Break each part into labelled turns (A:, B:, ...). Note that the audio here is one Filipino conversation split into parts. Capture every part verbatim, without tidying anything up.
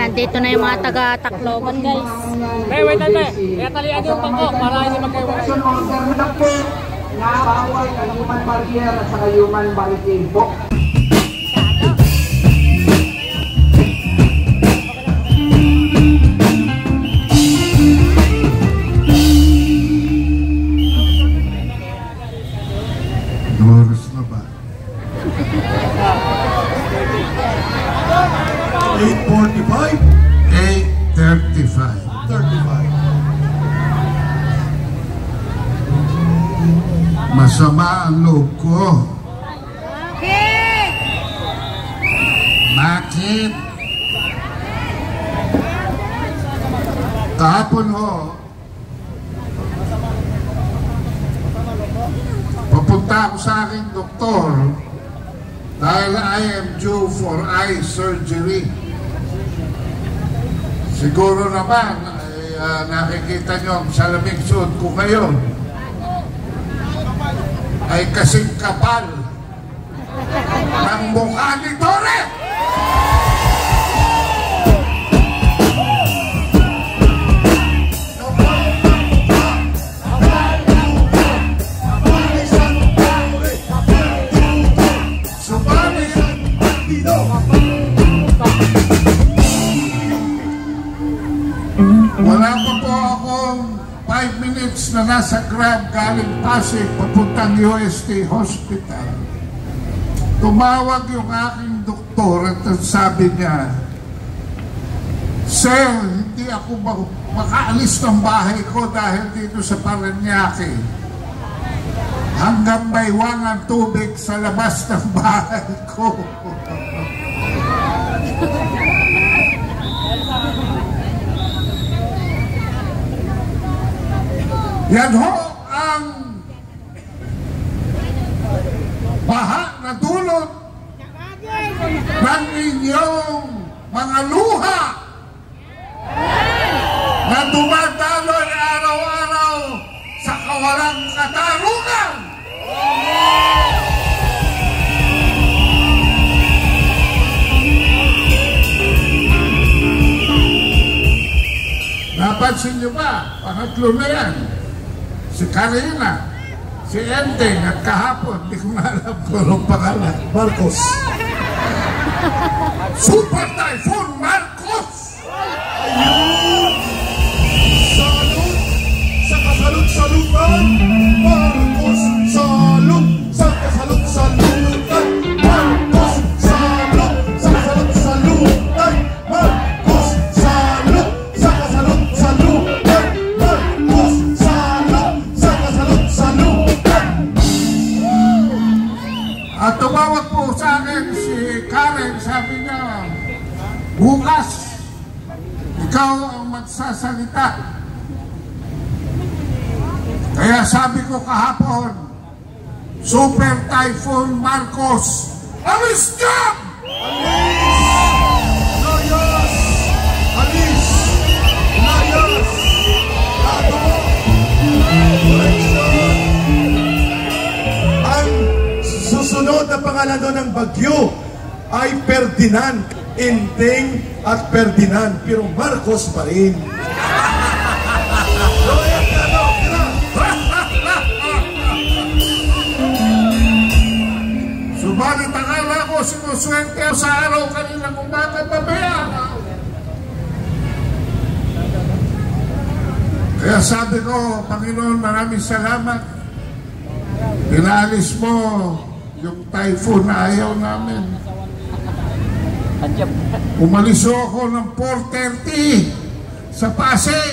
A: nandito na yung mga taga-Tacloban, guys.
B: Hey, wait, wait, wait. Kaya talian yung pangko para hindi magkaiwala.
C: Na bawal ang human barrier at saka human barricade po.
D: Oras na ba? eight forty-five? eight thirty-five. thirty-five. Masama ang loob ko. Bakit? Bakit? Kahapon ho, papunta ako sa aking doktor dahil I am due for eye surgery. Siguro naman, ay, uh, nakikita nyo ang salaming suot ko ngayon ay kasing kapal ng mukha ni Tore! Wala pa po akong five minutes na nasa Grab galing Pasig papuntang U S T Hospital. Tumawag yung aking doktor at sabi niya, "Sir, hindi ako makaalis ng bahay ko dahil dito sa Parañaque. Hanggang may wangang tubig sa labas ng bahay ko." Yan ho ang baha na dulot ng inyong mga luha na dumadaloy araw-araw sa kawalang katarungan. Napansin niyo ba? Pangatlo na yan. Si Karina, si Ending, at kahapon, di ko na alam kung anong pangalan. Marcos. Super Typhoon Marcos! Ayun! Salud sa kasalut-salutan! Marcos, salud sa kasalut-salutan! Marcos, salud sa kasalut-salutan! Marcos, salud sa kasalut-salutan! Marcos, salud sa kasalut-salutan!
C: At tumawag po sa akin si Karen, sabi niya, bukas, ikaw ang magsasalita. Kaya sabi ko kahapon, Super Typhoon Marcos, alis ka!
D: Layas! Alis! Layas! Lato! Correction! Ang susunod na pangalan doon ng bagyo ay Ferdinand, Ending at Ferdinand, pero Marcos pa rin.
C: Subalit akala ko sinuswerte sa araw kanilang umaga babaya. Kaya sabi ko, Panginoon, maraming salamat. Pinalis mo yung typhoon na ayaw namin. Umalis ako ng four thirty sa Pasig.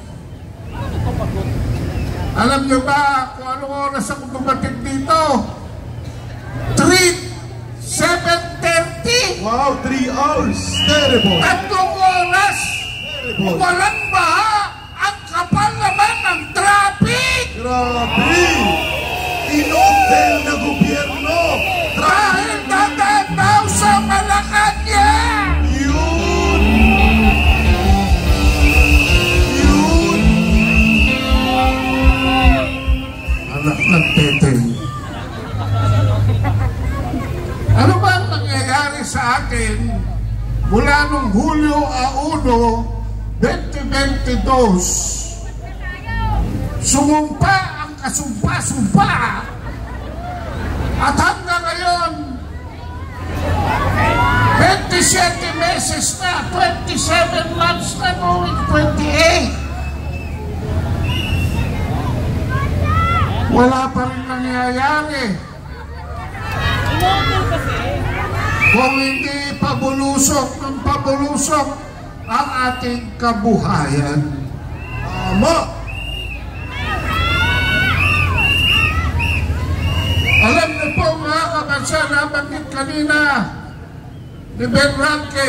C: Alam nyo ba kung anong oras ako dumating dito? three, seven thirty!
D: Wow, three hours! Terrible!
C: Tatlong oras!
D: Terrible!
C: Walang baha! Ang kapal naman ng traffic!
D: Grabe! Inodel na gobyerno!
C: Dahil dadaan daw sa Malacanang!
D: Yun! Yun!
C: Anak ng teteng. Ano ba ang nangyayari sa akin mula nung Hulyo a uno, twenty twenty-two, sumumpa ang kasumpa-sumpa at hanggang ngayon, twenty-seven meses na, twenty-seven months na, going twenty-eight. Wala pa rin nangyayari. Kung hindi pabulusok ng pabulusok ang ating kabuhayan. Tama! Alam niyo po mga kabansa, nabanggit kanina ni Ben Ranke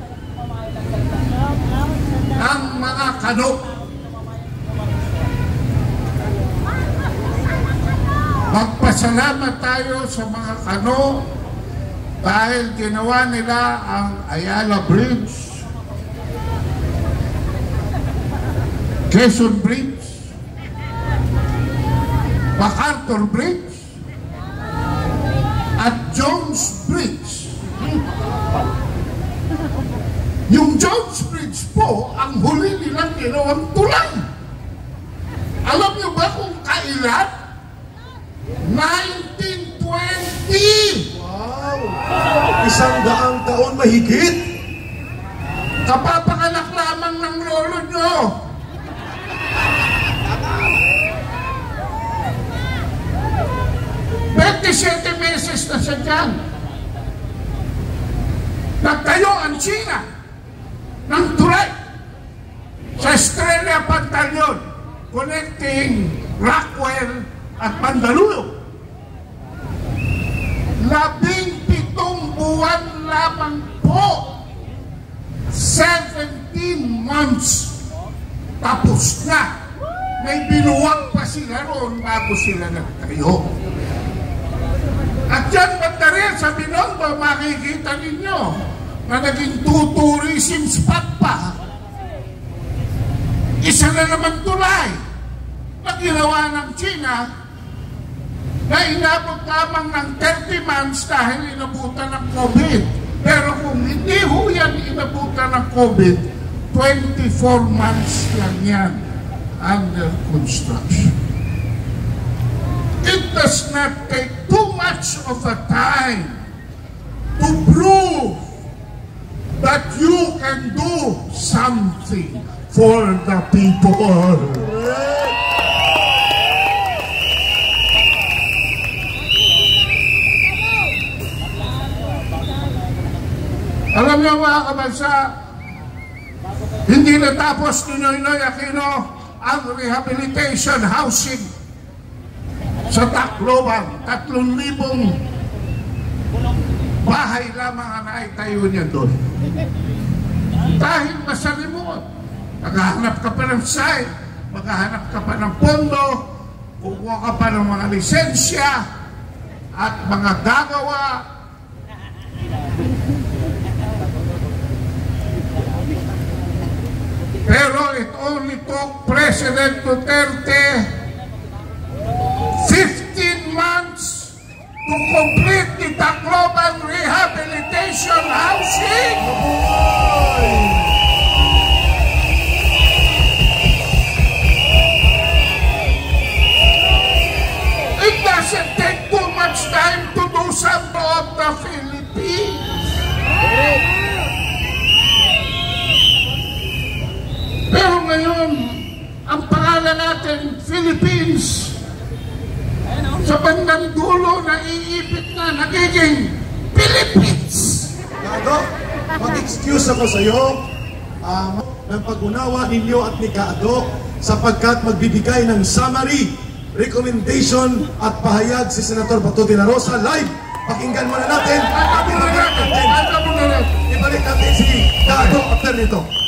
C: ang mga kano. Magpasalamat tayo sa mga kano dahil ginawa nila ang Ayala Bridge, Quezon Bridge, MacArthur Bridge, at Jones Bridge. Yung Jones Bridge po, ang huli nilang ginawang tulay. Alam niyo ba kung kailan? nineteen twenty!
E: Wow! Isang daang taon mahigit!
C: Kapapanganak lamang ng lolo nyo! twenty-seven meses na siya dyan. Nagtayo ang China ng tulay sa Estrella Pantaleon connecting Rockwell at Mandaluyong. Labing pitong buwan lamang po, seventeen months, tapos na. May binuwag pa sila roon bago sila nagtayo. At dyan banda rin sa Binondo, makikita ninyo na naging tourism spot pa. Isa na naman tulay na ginawa ng China na inabot lamang ng thirty months dahil inabutan ng COVID. Pero kung hindi ho yan inabutan ng COVID, twenty-four months lang yan under construction. It does not take too much of a time to prove that you can do something for the people. Alam niyo mga kabansa, hindi natapos ni Noynoy Aquino ang rehabilitation housing sa Tacloban. Tatlong libong bahay lamang ang naitayo niya doon. Dahil masalimot, maghahanap ka pa ng site, maghahanap ka pa ng pondo, kukuha ka pa ng mga lisensya at mga gagawa. Pero it only took President Duterte fifteen months to complete the Tacloban rehabilitation housing. It doesn't take too much time to do something of the Philippines. Pero ngayon, ang pangalan natin, Philippines, sa bandang dulo, naiipit na, nagiging Philippines.
E: Kado, mag-excuse ako sa iyo um, ng pag-unawa ninyo at ni Kado sapagkat magbibigay ng summary, recommendation at pahayag si Senator Bato de la Rosa live. Pakinggan muna natin. Ibalik natin si Kado after nito.